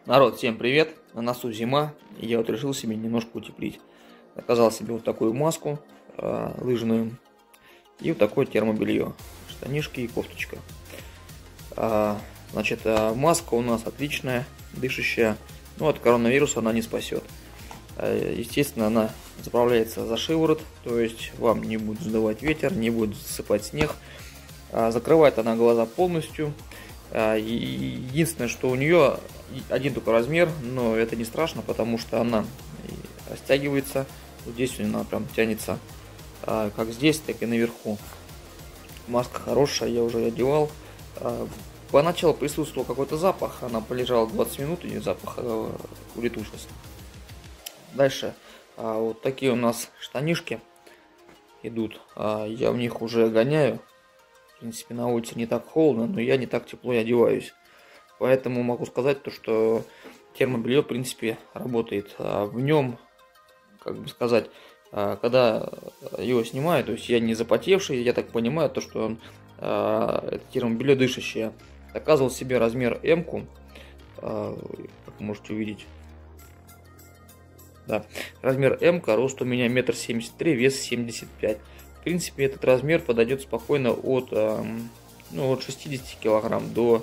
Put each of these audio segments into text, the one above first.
Народ, всем привет! На носу зима, и я вот решил себе немножко утеплить. Заказал себе вот такую маску лыжную и вот такое термобелье, штанишки и кофточка. Значит, маска у нас отличная, дышащая, но от коронавируса она не спасет. Естественно, она заправляется за шиворот, то есть вам не будет сдувать ветер, не будет засыпать снег. Закрывает она глаза полностью. Единственное, что у нее один только размер, но это не страшно, потому что она растягивается. Вот здесь она прям тянется как здесь, так и наверху. Маска хорошая, я уже одевал. Поначалу присутствовал какой-то запах, она полежала 20 минут и запах улетучился. Дальше вот такие у нас штанишки идут, я в них уже гоняю. В принципе, на улице не так холодно, но я не так тепло и одеваюсь. Поэтому могу сказать то, что термобелье, в принципе, работает. В нем, как бы сказать, когда его снимаю, то есть я не запотевший, я так понимаю, то, что это термобелье дышащее. Заказывал себе размер М-ку, как можете увидеть. Да, размер М-ка, рост у меня 1,73 м, вес 75. В принципе, этот размер подойдет спокойно от 60 килограмм до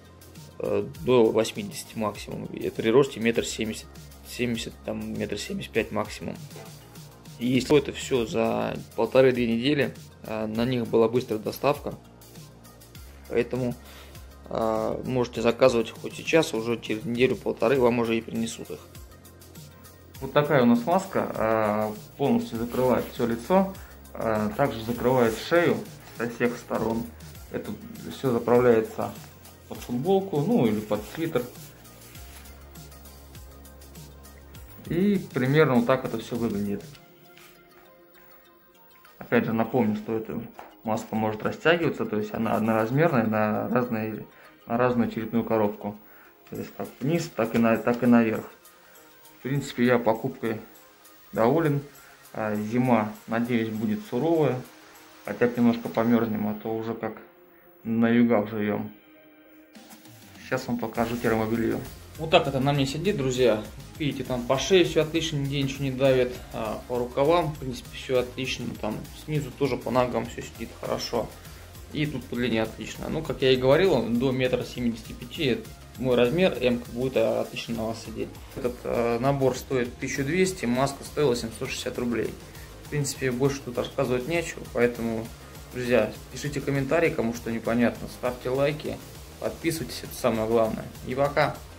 80 максимум. И при росте 1,70 м, 70, там 1,75 м максимум. И если это все за 1,5-2 недели, на них была быстрая доставка. Поэтому можете заказывать хоть сейчас, уже через неделю-полторы вам уже и принесут их. Вот такая у нас маска, полностью закрывает все лицо. Также закрывает шею со всех сторон. Это все заправляется под футболку, ну или под свитер. И примерно вот так это все выглядит. Опять же напомню, что эта маска может растягиваться, то есть она одноразмерная на разную черепную коробку. То есть как вниз, так и наверх. В принципе, я покупкой доволен. Зима, надеюсь, будет суровая, хотя бы немножко померзнем, а то уже как на югах живем. Сейчас вам покажу термобелье. Вот так это на мне сидит, друзья. Видите, там по шее все отлично, нигде ничего не давит, по рукавам, в принципе, все отлично, там снизу тоже по ногам все сидит хорошо. И тут по длине отлично. Ну, как я и говорил, до 1,75 м мой размер М будет отлично на вас сидеть. Этот набор стоит 1200, маска стоила 760 рублей. В принципе, больше тут рассказывать нечего, поэтому, друзья, пишите комментарии, кому что непонятно, ставьте лайки, подписывайтесь, это самое главное. И пока!